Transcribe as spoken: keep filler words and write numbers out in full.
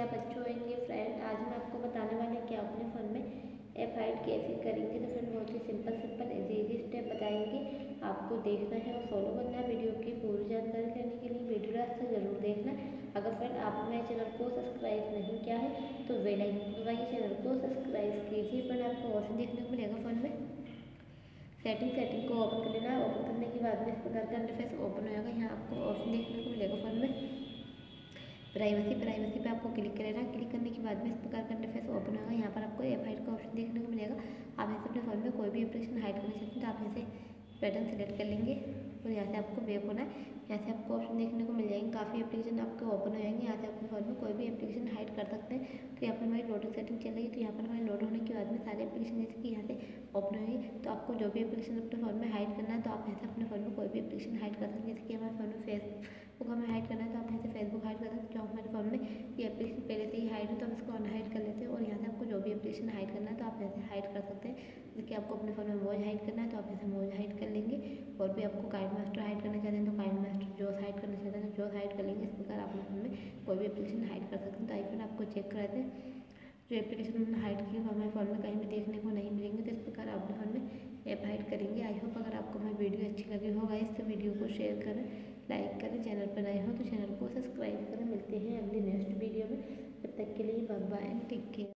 आप अच्छे होंगे। फ्रेंड आज मैं आपको बताने वाले हैं कि आप अपने फ़ोन में ऐप हाइड कैसे करेंगे। तो फ्रेंड बहुत ही simple simple easy easy step बताएंगे, आपको देखना है और फॉलो करना है। वीडियो की पूरी जानकारी लेने के लिए वीडियो लास्ट तक जरूर देखना। अगर फ्रेंड आपने मेरे चैनल को सब्सक्राइब नहीं किया है तो बेल आइकन दबाइए, चैनल को सब्सक्राइब कीजिए। फ्रेंड आपको ऑप्शन देखने को मिलेगा फ़ोन में सेटिंग सेटिंग को ओपन कर लेना। ओपन करने के बाद में इस प्रकार का इंटरफेस ओपन होगा। यहाँ आपको ऑप्शन देखने को मिलेगा फ़ोन में प्राइवेसी। प्राइवेसी पे आपको क्लिक कर लेना। क्लिक करने के बाद में इस प्रकार का इंटरफेस ओपन होगा। यहाँ पर आपको ऐप हाइड का ऑप्शन देखने को मिलेगा। आप यहाँ से अपने फ़ोन में कोई भी एप्लीकेशन हाइड करना चाहते हैं तो आप यहाँ से पैटर्न सेलेक्ट कर लेंगे और यहाँ से आपको बैक होना है। यहाँ से आपको ऑप्शन देखने को मिल जाएंगे, काफ़ी एप्लीकेशन आपके ओपन हो जाएंगे। यहाँ से अपने फ़ोन में कोई भी एप्लीकेशन हाइड कर सकते हैं। तो यहाँ पर हमारी लोडिंग सेटिंग चल रही है, तो यहाँ पर हमारे लोड होने के बाद में सारे एप्लीकेशन जैसे कि यहाँ से ओपन होंगे। तो आपको जो भी एप्लीकेशन अपने फ़ोन में हाइड करना है तो आप यहाँ से अपने फ़ोन में कोई भी एप्लीकेशन हाइड कर सकते हैं। जैसे कि हमारे फ़ोन में फेसबुक हमें हाइड करना है तो आप यहाँ से फेसबुक हाइड कर सकते हैं। जो हमारे फ़ोन में ये एप्लीकेशन पहले से ही हाइड है तो हम इसको अनहाइड कर लेते हैं। और यहाँ से आपको जो भी एप्लीकेशन हाइड करना है तो आप यहाँ से हाइड कर सकते हैं। जैसे कि आपको अपने फ़ोन में मौज हाइड करना है तो आप यहाँ से मौज हाइड कर लेंगे। और भी आपको काइंड मास्टर हाइड करना चाहते हैं तो काइंड मास्टर जोस हाइड करना चाहते हैं तो जोस हाइड कर लेंगे। इस प्रकार आप अपने फ़ोन में कोई भी एप्लीकेशन हाइड कर सकते हैं। तो आईफोन आपको चेक कराते हैं जो एप्लीकेशन हमने हाइड की वो हमारे फ़ोन में कहीं भी देखने को नहीं मिलेंगे। तो इस प्रकार आप अपने फ़ोन में ऐप हाइड करेंगे। आई होप अगर आपको हमारी वीडियो अच्छी लगी हो गाइस तो वीडियो को शेयर करें, लाइक करें। चैनल पर नए हो तो चैनल को सब्सक्राइब करें। मिलते हैं अगली नेक्स्ट वीडियो में, तब तक के लिए bye bye and take care.